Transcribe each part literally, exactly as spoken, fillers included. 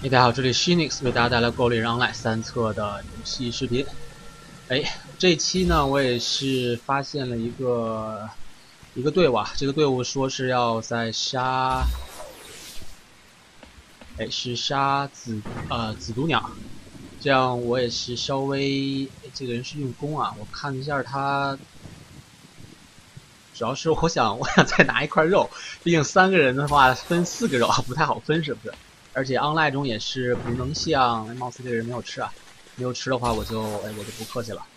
大家好，这里是 Shinix 为大家带来《怪物猎人 Online》三册的游戏视频。哎，这期呢，我也是发现了一个一个队伍啊，这个队伍说是要在杀，哎，是杀紫呃紫毒鸟。这样我也是稍微，哎，这个人是用弓啊，我看一下他，主要是我想我想再拿一块肉，毕竟三个人的话分四个肉不太好分，是不是？而且 online 中也是不能像，貌似这个人没有吃啊，没有吃的话我就哎我就不客气了。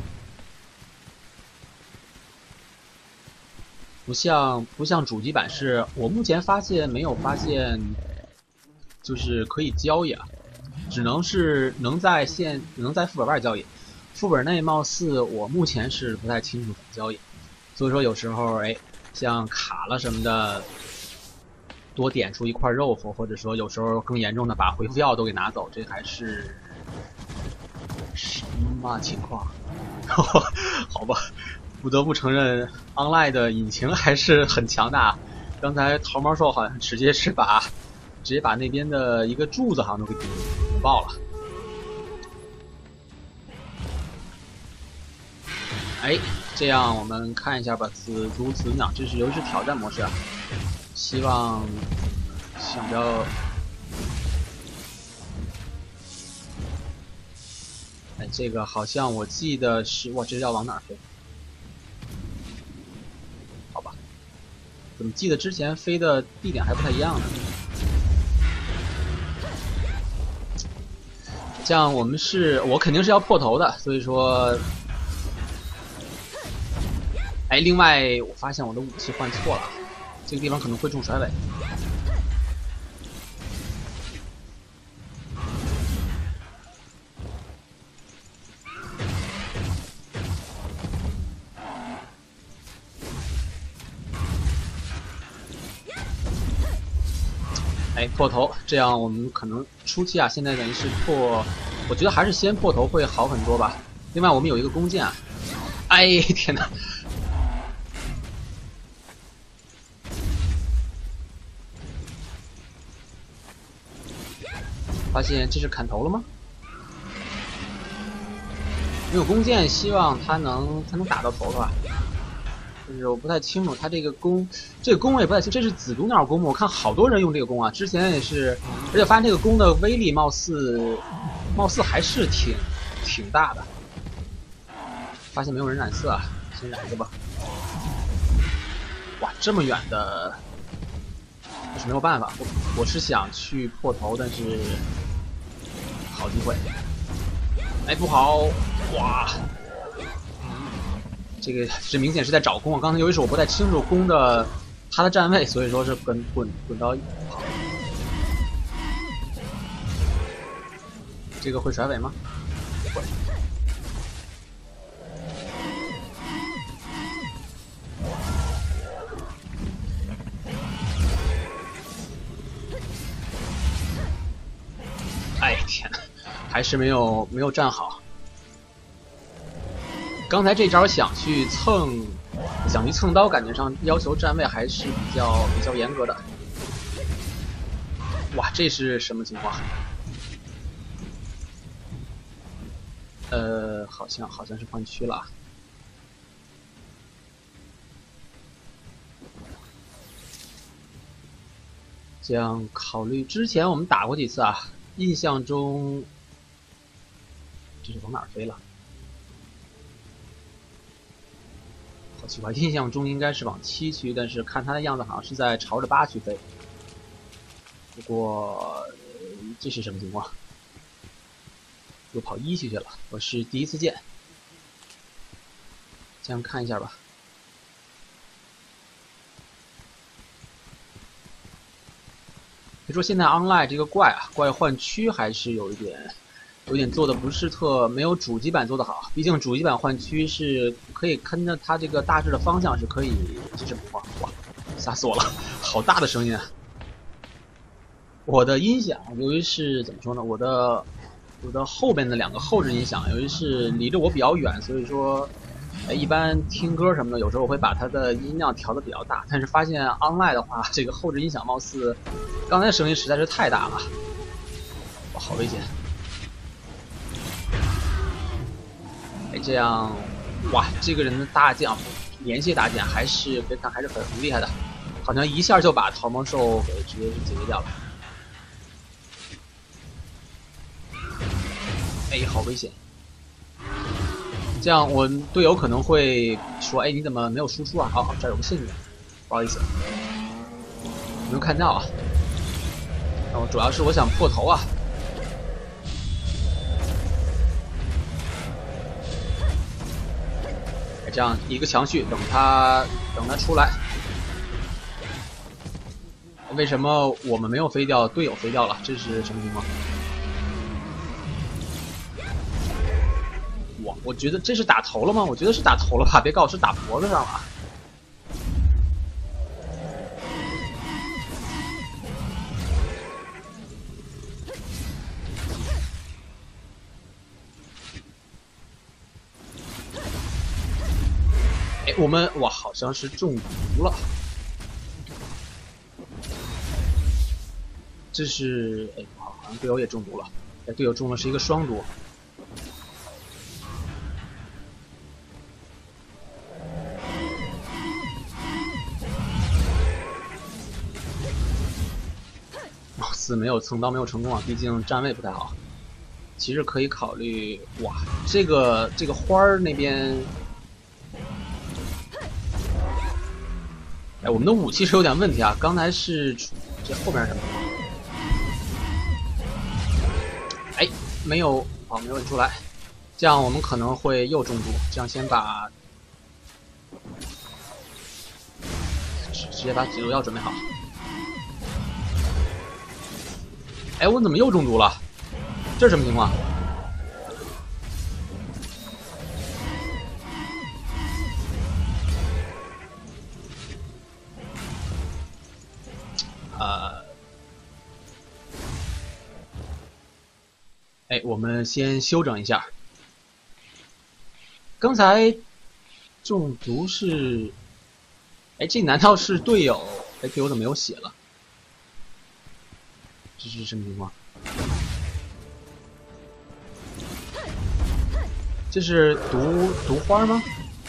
不像不像主机版是，我目前发现没有发现，就是可以交易啊，只能是能在线能在副本外交易，副本内貌似我目前是不太清楚怎么交易，所以说有时候哎像卡了什么的。多点出一块肉或或者说有时候更严重的把回复药都给拿走，这还是什么情况？好吧，不得不承认 online 的引擎还是很强大。刚才桃毛兽好像直接是把直接把那边的一个柱子好像都给顶爆了。哎，这样我们看一下吧，紫毒紫鸟，这是游戏挑战模式啊。希望想不要，哎，这个好像我记得是，哇，这是要往哪儿飞？好吧，怎么记得之前飞的地点还不太一样呢？这样我们是，我肯定是要破头的，所以说，哎，另外我发现我的武器换错了。这个地方可能会中甩尾，哎，破头，这样我们可能初期啊，现在等于是破，我觉得还是先破头会好很多吧。另外我们有一个弓箭啊，哎，天哪！发现这是砍头了吗？没有弓箭，希望他能他能打到头吧。就是我不太清楚他这个弓，这个弓我也不太清，这是紫毒鸟弓吗？我看好多人用这个弓啊，之前也是，而且发现这个弓的威力貌似貌似还是挺挺大的。发现没有人染色啊，先染一个吧。哇，这么远的，就是没有办法，我我是想去破头，但是。好机会，哎，不好，哇，这个这明显是在找弓啊！刚才由于是我不太清楚弓的他的站位，所以说是滚滚滚到跑。这个会甩尾吗？会。哎天哪！还是没有没有站好。刚才这招想去蹭，想去蹭刀，感觉上要求站位还是比较比较严格的。哇，这是什么情况？呃，好像好像是换区了。这样考虑之前我们打过几次啊，印象中。这是往哪儿飞了？好奇怪，印象中应该是往七区，但是看他的样子好像是在朝着八区飞。不过这是什么情况？又跑一区去了，我是第一次见。这样看一下吧。别说现在 online 这个怪啊，怪换区还是有一点。有点做的不是特没有主机版做的好，毕竟主机版换区是可以跟着它这个大致的方向是可以，这是哇哇，吓死我了，好大的声音啊！我的音响由于是怎么说呢，我的我的后边的两个后置音响由于是离着我比较远，所以说，哎，一般听歌什么的，有时候我会把它的音量调的比较大，但是发现 online 的话，这个后置音响貌似刚才声音实在是太大了。 好危险！哎，这样，哇，这个人的大剑，连续大剑还是别看还是很很厉害的，好像一下就把桃毛兽给直接是解决掉了。哎，好危险！这样我队友可能会说：“哎，你怎么没有输出啊？”哦，这儿有个陷阱，不好意思，没有看到啊。然后主要是我想破头啊。哎，这样一个强续，等他等他出来。为什么我们没有飞掉，队友飞掉了？这是什么情况？我我觉得这是打头了吗？我觉得是打头了吧，别告诉我是打脖子上了。哎，我们哇，好像是中毒了。这是哎，好，好像队友也中毒了。哎，队友中的是一个双毒。貌似没有蹭刀，没有成功啊，毕竟站位不太好。其实可以考虑，哇，这个这个花儿那边，哎，我们的武器是有点问题啊。刚才是这后面是什么？哎，没有，好，没问出来。这样我们可能会又中毒。这样先把直直接把解毒药准备好。哎，我怎么又中毒了？这是什么情况？呃，哎，我们先休整一下。刚才中毒是，哎，这难道是队友？哎，队友怎么没有血了？这是什么情况？这是毒毒花吗？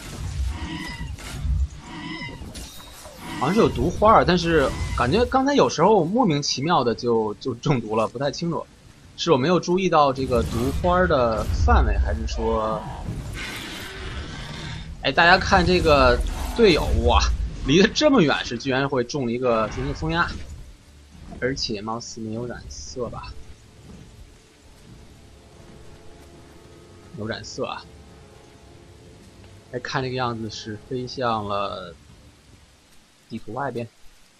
好像是有毒花，但是感觉刚才有时候莫名其妙的就就中毒了，不太清楚，是我没有注意到这个毒花的范围，还是说，哎，大家看这个队友哇，离得这么远，是居然会中了一个中一个风压，而且貌似没有染色吧？有染色啊！哎，看这个样子是飞向了地图外边。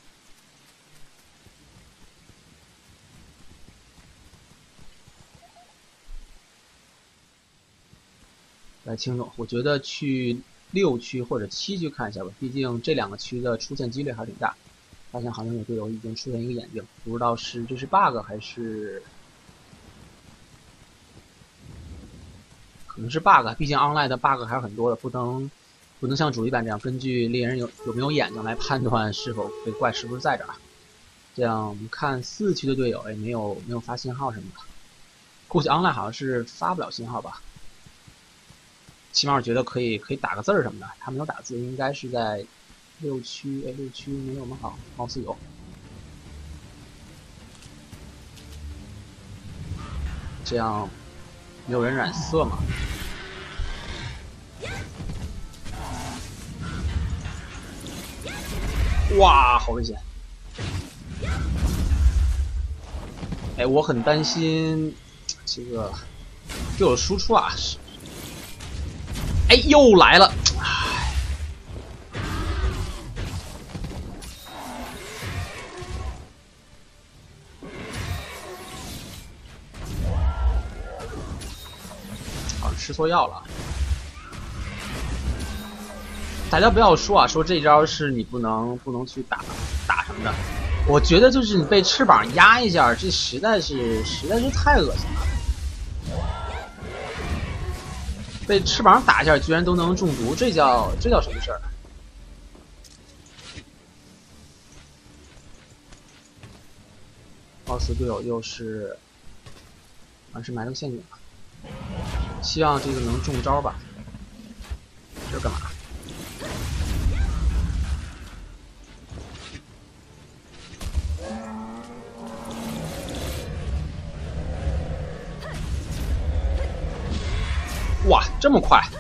不太清楚，我觉得去六区或者七区看一下吧，毕竟这两个区的出现几率还是挺大。发现好像有队友已经出现一个眼睛，不知道是这是 bug 还是可能是 bug， 毕竟 online 的 bug 还是很多的，不能不能像主机版这样根据猎人有有没有眼睛来判断是否这怪是不是在这儿。这样我们看四区的队友，哎，没有没有发信号什么的，估计 online 好像是发不了信号吧。起码我觉得可以可以打个字儿什么的，他没有打字，应该是在六区，哎，六区没有吗？好，貌似有。这样没有人染色嘛？哇，好危险！哎，我很担心这个对我输出啊，是，哎，又来了，唉。好像吃错药了。大家不要说啊，说这招是你不能不能去打打什么的。我觉得就是你被翅膀压一下，这实在是实在是太恶心了。被翅膀打一下，居然都能中毒，这叫这叫什么事儿？貌似队友又是还是埋了个陷阱吧，希望这个能中招吧。这是干嘛？哇，这么快！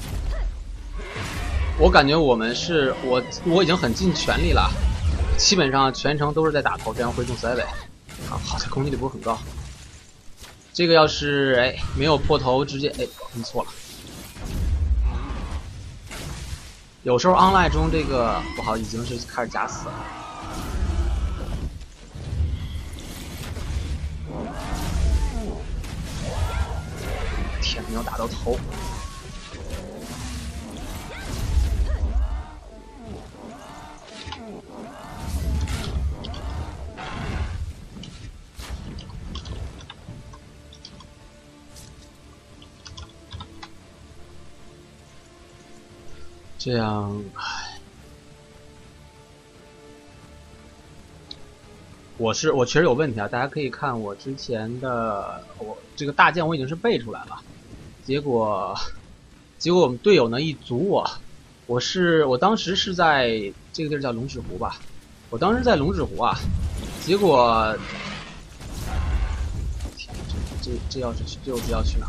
我感觉我们是我我已经很尽全力了，基本上全程都是在打头，这样会中塞尾。啊，好在攻击力不是很高。这个要是哎没有破头，直接哎摁错了。有时候 online 中这个不好，已经是开始假死了。天，没有打到头。这样，唉，我是我确实有问题啊！大家可以看我之前的，我这个大剑我已经是背出来了，结果结果我们队友呢一阻我，我是我当时是在这个地儿叫龙之湖吧，我当时在龙之湖啊，结果，天，这这这要是这又是要去哪？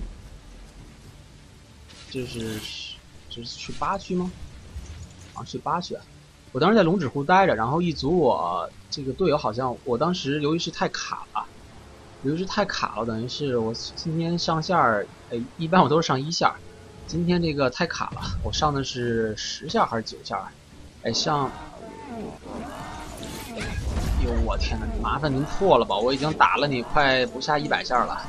这是这是去八区吗？啊，去八区啊！我当时在龙之湖待着，然后一组我这个队友好像，我当时由于是太卡了，由于是太卡了，等于是我今天上线儿，哎，一般我都是上一线儿，今天这个太卡了，我上的是十线还是九线？哎，上，哟，我天呐，麻烦您破了吧，我已经打了你快不下一百线了。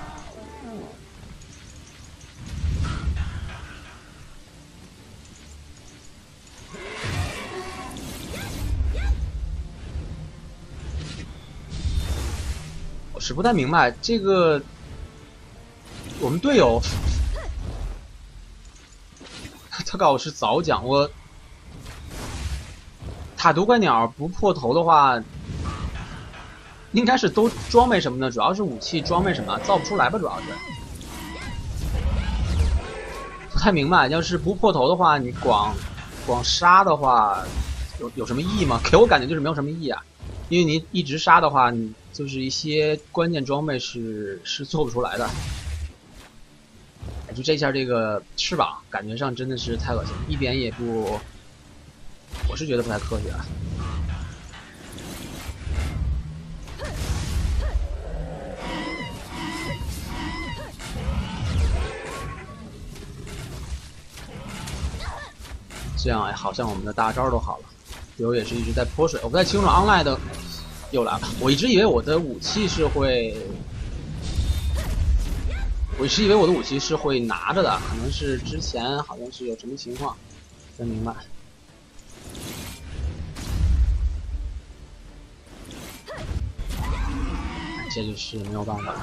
我是不太明白这个，我们队友他告诉我是早讲，我塔毒怪鸟不破头的话，应该是都装备什么的，主要是武器装备什么造不出来吧，主要是不太明白。要是不破头的话，你光光杀的话，有有什么意义吗？给我感觉就是没有什么意义啊，因为你一直杀的话，你就是一些关键装备是是做不出来的。就这下这个翅膀感觉上真的是太恶心，一点也不，我是觉得不太科学啊。这样哎，好像我们的大招都好了，队友也是一直在泼水。我不太清楚 online 的又来了，我一直以为我的武器是会。我是以为我的武器是会拿着的，可能是之前好像是有什么情况，真明白。这就是没有办法了。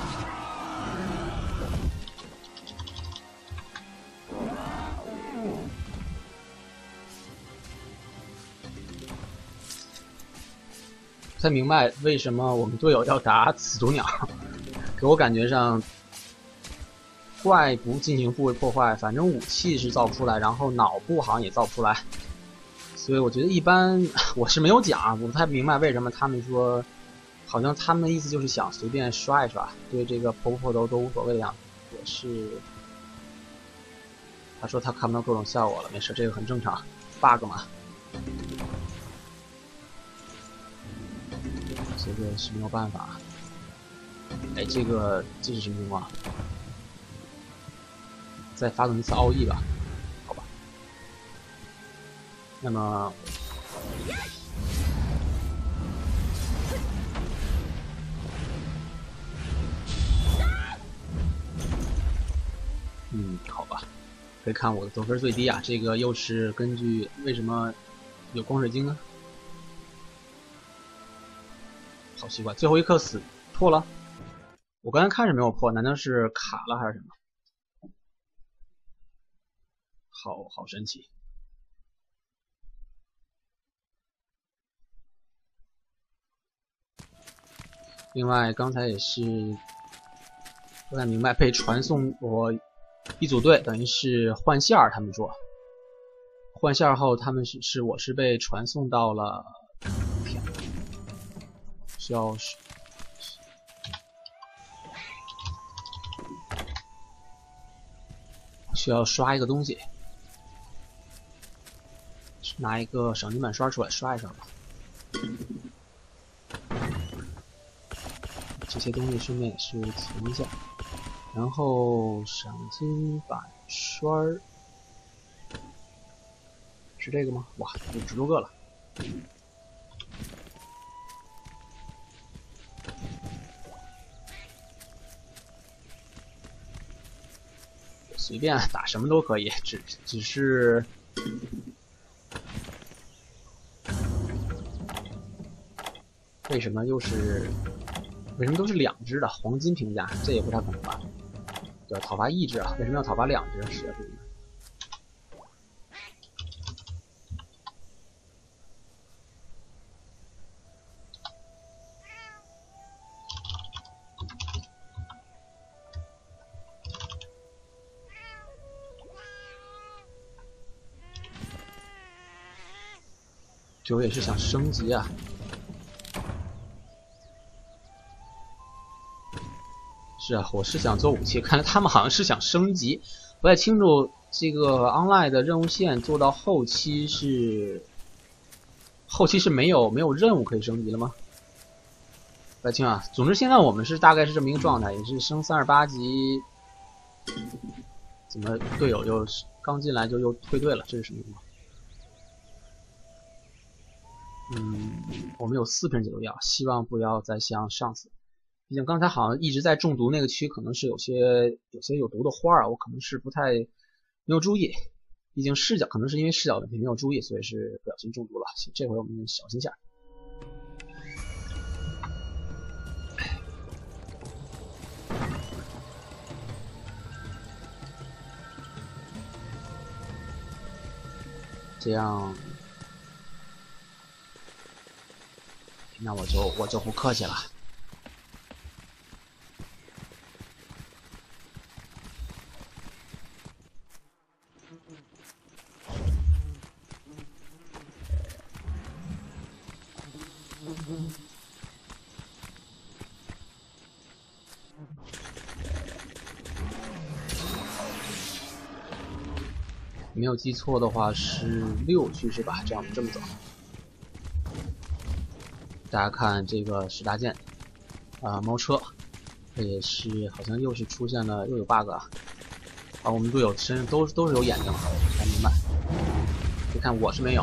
不太明白为什么我们队友要打紫毒鸟，给我感觉上。怪不进行部位破坏，反正武器是造不出来，然后脑部好像也造不出来，所以我觉得一般。我是没有讲，我不太明白为什么他们说，好像他们的意思就是想随便刷一刷，对这个破不破头都无所谓的样子。我是，他说他看不到各种效果了，没事，这个很正常 ，bug 嘛，这个是没有办法。哎，这个这是什么情况？再发动一次奥义吧，好吧。那么，嗯，好吧。可以看我的得分最低啊，这个又是根据为什么有光水晶呢？好奇怪，最后一刻死破了。我刚才看是没有破，难道是卡了还是什么？好好神奇。另外，刚才也是不太明白，被传送我一组队，等于是换线儿。他们说换线儿后，他们是是我是被传送到了，天，需要需要刷一个东西，拿一个赏金板刷出来刷一刷吧。这些东西顺便也是存一下，然后赏金板刷儿是这个吗？哇，有十多个了。随便打什么都可以，只只是为什么又是？为什么都是两只的黄金评价？这也不太可能吧？对，讨伐一只啊，为什么要讨伐两只？是不是？这我也是想升级啊。是啊，我是想做武器，看来他们好像是想升级，不太清楚这个 online 的任务线做到后期是后期是没有没有任务可以升级了吗？不太清啊。总之现在我们是大概是这么一个状态，也是升三十八级，怎么队友就刚进来就又退队了？这是什么情况？嗯，我们有四瓶解毒药，希望不要再像上次。毕竟刚才好像一直在中毒那个区，可能是有些有些有毒的花啊，我可能是不太没有注意。毕竟视角可能是因为视角问题没有注意，所以是不小心中毒了。这回我们小心下。这样，那我就我就不客气了。没有记错的话是六区是吧？这样我们这么走。大家看这个十大剑啊、呃，猫车，这也是好像又是出现了又有 bug 啊！啊，我们队友身上都都是有眼睛的，我才明白。你看我是没有。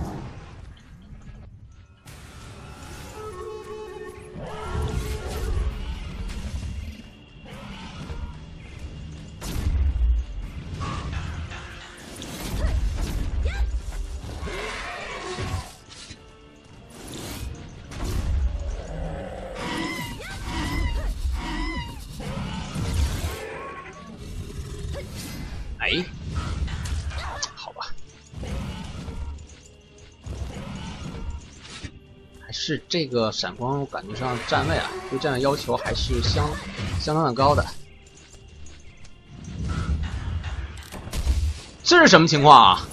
哎，好吧，还是这个闪光，我感觉上站位啊，对站位要求还是相相当的高的。这是什么情况啊？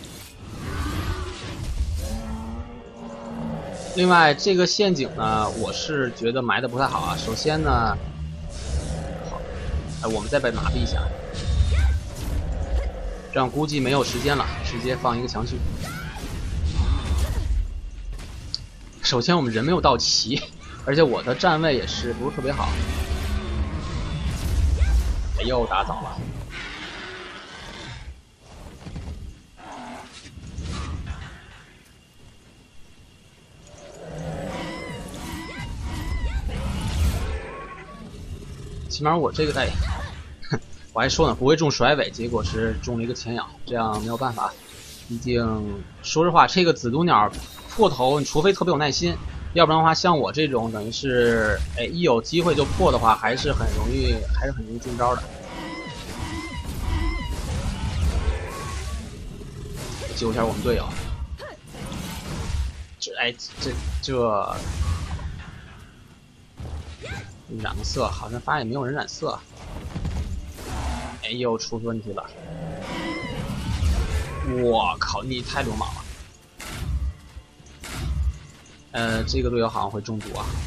另外，这个陷阱呢，我是觉得埋的不太好啊。首先呢，好，哎，我们再被麻痹一下。这样估计没有时间了，直接放一个强驱。首先我们人没有到齐，而且我的站位也是不是特别好。哎，又打早了。起码我这个哎。我还说呢，不会中甩尾，结果是中了一个前咬，这样没有办法。毕竟，说实话，这个紫毒鸟破头，你除非特别有耐心，要不然的话，像我这种等于是，哎，一有机会就破的话，还是很容易，还是很容易中招的。救一下我们队友。这，哎，这这染个色，好像发现没有人染色。 哎，又出问题了！我靠，你太流氓了！呃，这个队友好像会中毒啊。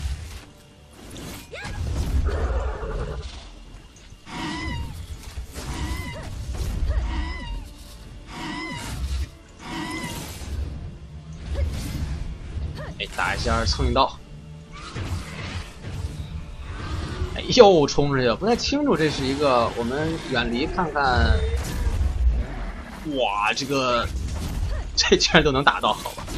哎，打一下苍蝇刀。哎，又冲出去了，不太清楚这是一个，我们远离看看。哇，这个这居然都能打到，好吧？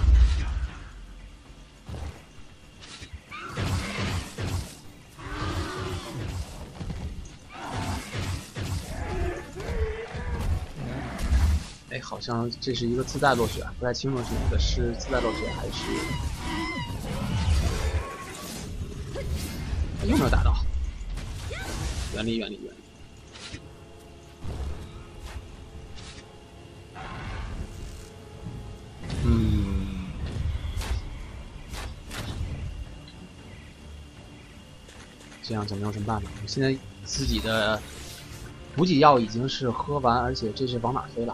哎，好像这是一个自带落血，不太清楚是哪个是自带落血还是。有没有打到？远离，远离，远离！嗯，这样就没有什么办法。我现在自己的补给药已经是喝完，而且这是往哪飞了？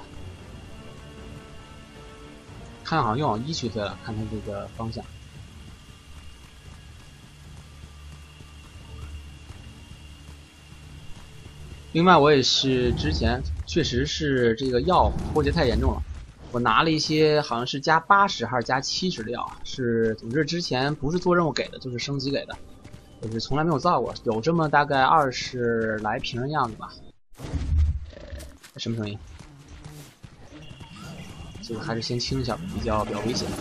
看好像又往一区飞了，看它这个方向。另外，我也是之前确实是这个药脱节太严重了，我拿了一些好像是加八十还是加七十的药，是总之之前不是做任务给的，就是升级给的，就是从来没有造过，有这么大概二十来瓶的样子吧。什么声音？这个还是先清一下，比较比较危险。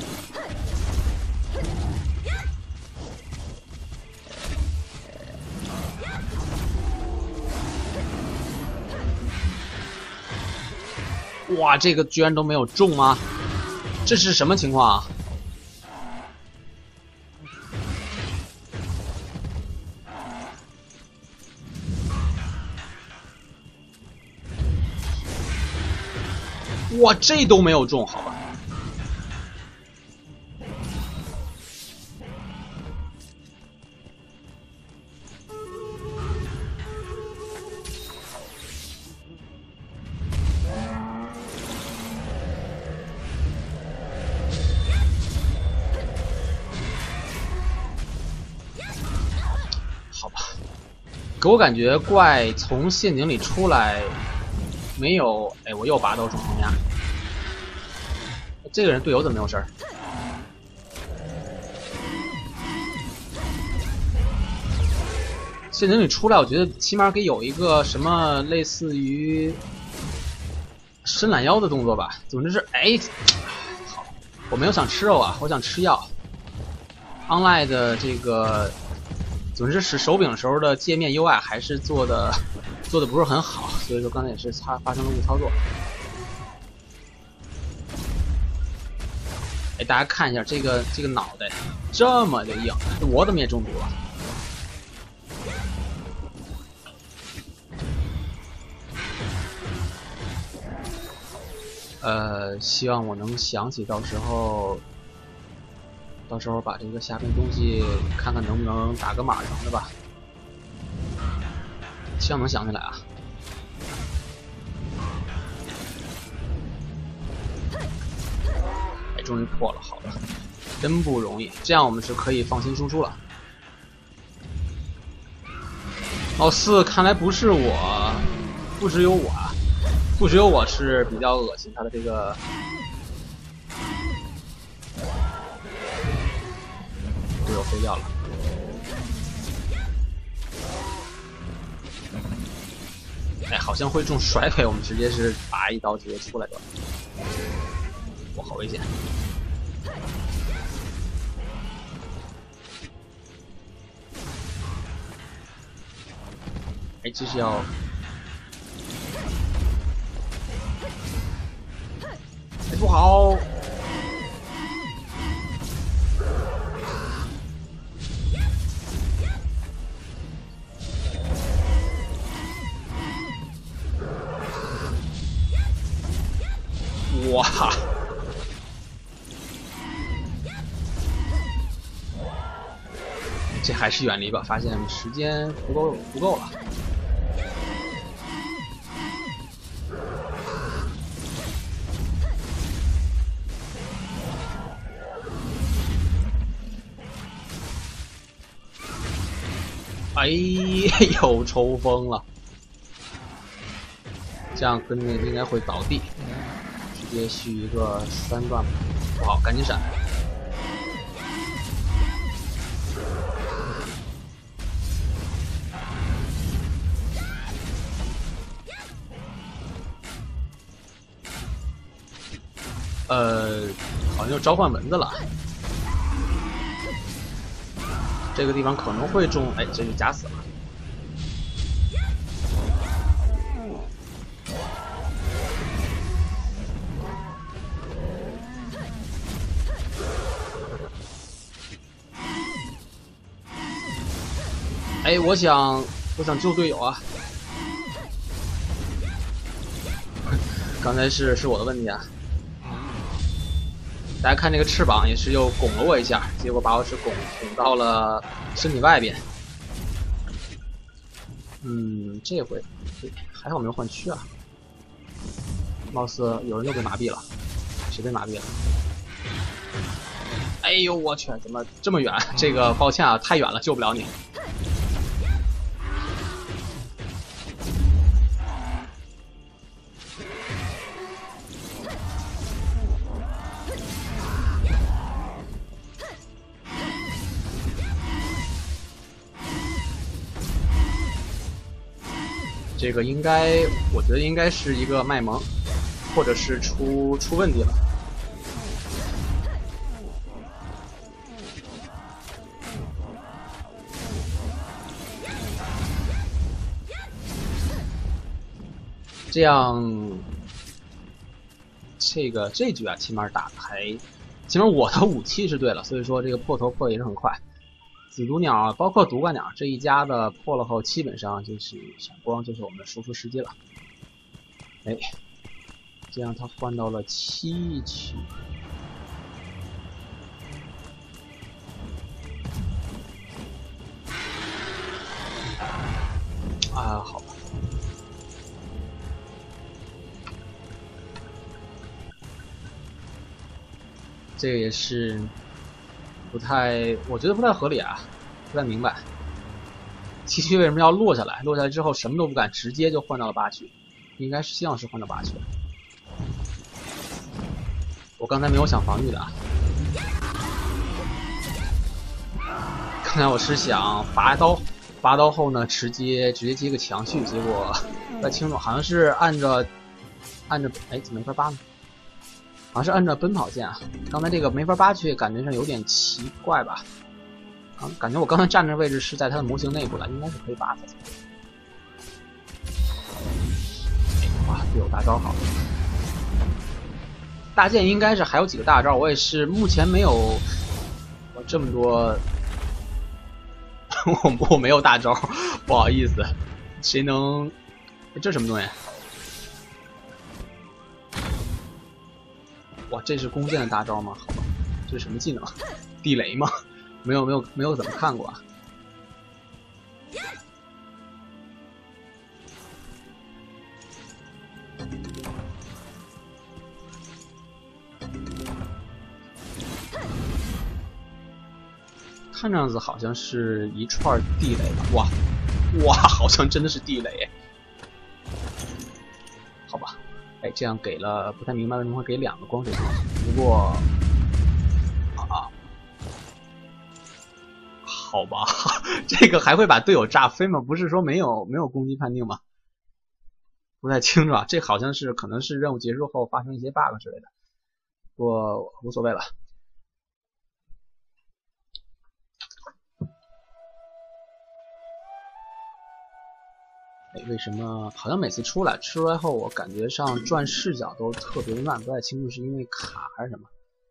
哇，这个居然都没有中吗？这是什么情况啊？哇，这都没有中，好吧。好吧，给我感觉怪从陷阱里出来没有，哎，我又拔刀中风呀。这个人队友怎么没有事儿？陷阱里出来，我觉得起码给有一个什么类似于伸懒腰的动作吧。总之是，哎，好，我没有想吃肉啊，我想吃药。online 的这个，总之使手柄的时候的界面 U I 还是做的做的不是很好，所以说刚才也是发发生了误操作。哎，大家看一下这个这个脑袋这么的硬，我怎么也中毒了？呃，希望我能想起，到时候，到时候把这个下边东西看看能不能打个码什么的吧，希望能想起来啊。终于破了，好的，真不容易。这样我们是可以放心输出了。哦，四，看来不是我，不只有我，不只有我是比较恶心他的这个。队友飞掉了。哎，好像会中甩尾，我们直接是拔一刀直接出来的。哇，好危险！哎，这是要……哎，不好！哇！这还是远离吧，发现时间不够不够了。 哎呦，抽风了！这样跟着应该会倒地，直接续一个三段，不好，赶紧闪！呃，好像就召唤蚊子了。这个地方可能会中，哎，这就假死了。哎，我想，我想救队友啊！刚才是是我的问题啊。大家看这个翅膀也是又拱了我一下，结果把我是拱拱到了身体外边。嗯，这回还好没有换区啊。貌似有人又被麻痹了，谁被麻痹了？哎呦我去，怎么这么远？这个抱歉啊，太远了，救不了你。这个应该，我觉得应该是一个卖萌，或者是出出问题了。这样，这个这局啊，起码打的还，起码我的武器是对了，所以说这个破头破也是很快。紫毒鸟包括毒冠鸟这一家的破了后，基本上就是闪光就是我们的输出时机了。哎，这样他换到了七区。啊，好吧。这个也是不太，我觉得不太合理啊，不太明白。七区为什么要落下来？落下来之后什么都不干，直接就换到了八区，应该是希望是换到八区。我刚才没有想防御的啊，刚才我是想拔刀，拔刀后呢，直接直接接个强续，结果不太清楚，好像是按着按着，哎，怎么没法扒呢？好像是按照奔跑键啊，刚才这个没法扒去，感觉上有点奇怪吧？啊，感觉我刚才站的位置是在它的模型内部了，应该是可以扒的。哇，队友大招好！大剑应该是还有几个大招，我也是目前没有我这么多，我我没有大招，不好意思。谁能？这什么东西？哇，这是弓箭的大招吗？好吧，这是什么技能？地雷吗？没有没有没有怎么看过啊。看这样子好像是一串地雷吧？哇哇，好像真的是地雷。好吧。哎，这样给了不太明白为什么会给两个光水晶，不过啊，好吧，这个还会把队友炸飞吗？不是说没有没有攻击判定吗？不太清楚啊，这好像是可能是任务结束后发生一些 bug 之类的，不过无所谓了。为什么好像每次出来出来后，我感觉上转视角都特别慢，不太清楚是因为卡还是什么。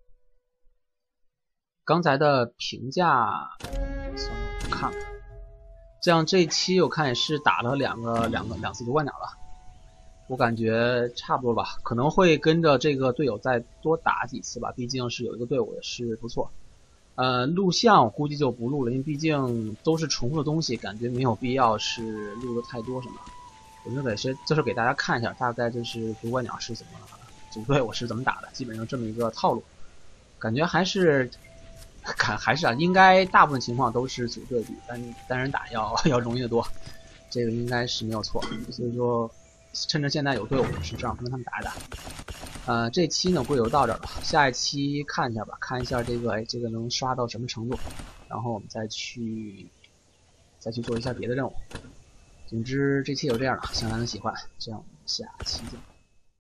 刚才的评价，算了，不看了。这样这一期我看也是打了两个两个两次夺冠鸟了，我感觉差不多吧，可能会跟着这个队友再多打几次吧，毕竟是有一个队伍也是不错。呃，录像我估计就不录了，因为毕竟都是重复的东西，感觉没有必要是录的太多什么。我就得是就是给大家看一下，大概就是夺冠鸟是怎么组队，我是怎么打的，基本上这么一个套路。感觉还是看还是啊，应该大部分情况都是组队比单单人打要要容易得多，这个应该是没有错。所以说，趁着现在有队伍，是这样跟他们打一打。呃，这期呢估计就到这儿了，下一期看一下吧，看一下这个哎这个能刷到什么程度，然后我们再去再去做一下别的任务。总之这期就这样了，希望大家能喜欢，这样我们下期见。